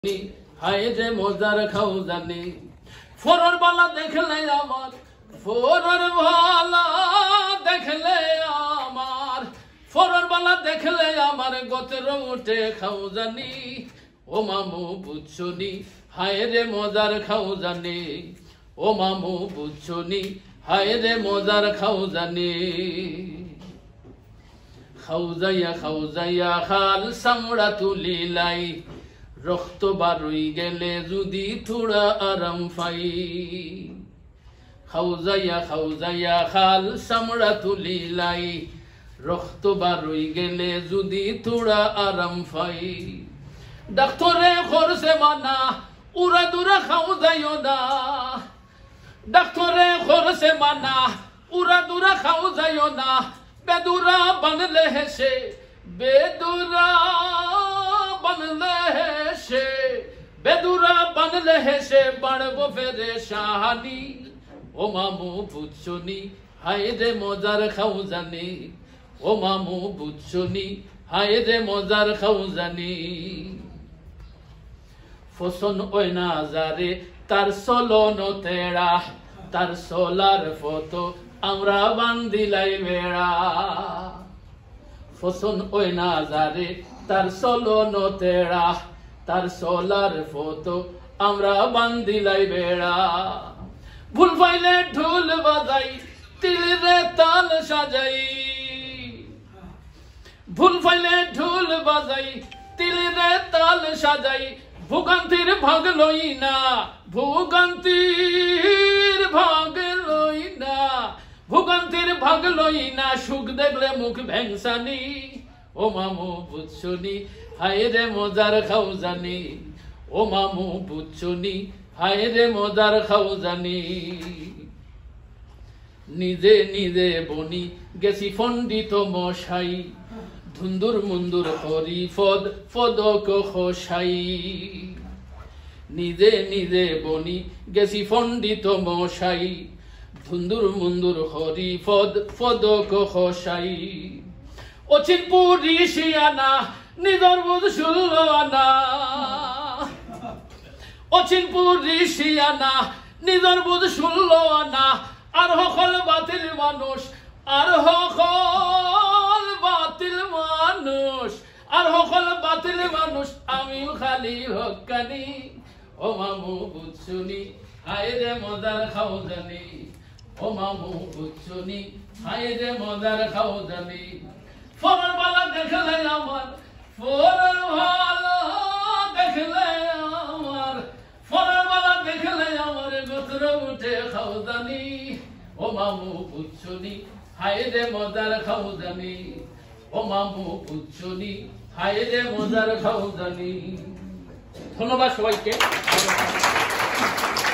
হায় যে মজার খাও জানি ফরর বালা দেখলে আমার ফরর বালা দেখলে আমার ফরর বালা দেখলে আমার গোত্র উঠে খাও জানি ও মামু বুঝছনি হায় রে মজার খাও জানি ও মামু বুঝছনি হায় রে মজার খাও জানি খাও যাইয়া খাল সামড়া তুলিলাই রক্ত বারুই গেলে যদি থোড়া আরাম পাই খাও যাইয়া খাল সামড়া তুলিলাই রক্ত বারুই গেলে যদি থোড়া আরাম পাই ডাক্তরে খরচে মানা উড়া দুরা খাও যাইও না ডাক্তরে খরচে মানা উড়া দুরা খাও যাইও না বেদুরা বানলে হেসে বেদুরা বানলে হেসে বেদুরা বানলে হেসে বাড়বো ফেরে শাহানি ও মামু বুঝছনি হায় রে মজার খাও জানি ও মামু বুঝছনি হায় রে মজার খাও জানি ফসন ওই না যারে তার চলন তেড়া তার সোলার ফটো আমরা বান্দিলাই বেড়া ফসন ওই না যারে তার চলন তেড়া তার সোলার ফটো আমরা বান্দিলাই বেড়া ভুল পাইলে ঢোল বাজাই তিলরে তাল সাজাই ভুল পাইলে ঢোল বাজাই তিলরে তাল সাজাই ভোগান্তির ভাগ লই না ভোগান্তির ভাগ লই না ভোগান্তির ভাগ লই না সুখ দেখলে মুখ ভেংসানি ও মামু বুঝছনি হায় রে মজার খাও জানি ও মামু বুঝছনি হায় রে মজার খাও জানি নিজে নিজে বনি গেছি পণ্ডিত মশাই ধুন্দুর মুন্দুর হরি ফদ ফদক খসাই নিজে নিজে বনি গেছি পণ্ডিত মশাই ধুন্দুর মুন্দুর হরি ফদ ফদক খসাই অচিন পুরি শিয়ানা নিজর বুধ শুনল আনা অচিন পুরি শিয়ানা নিজর বুধ শুনল আনা আর হকল বাতিল মানুষ আর হকল বাতিল মানুষ আর হকল বাতিল মানুষ আমিও খালি হকানি ও মামু বুঝছনি হায় রে মজার খাও জানি ও মামু বুঝছনি হায় রে মজার খাও জানি ফরর বালা দেখলে আমার ফরর ভালা দেখলে আমার ফরর বালা দেখলে আমার গোত্র উঠে খাও জানি ও মামু বুঝছনি হায় রে মজার খাও জানি ও মামু বুঝছনি হায় রে মজার খাও জানি ধন্যবাদ সবাইকে।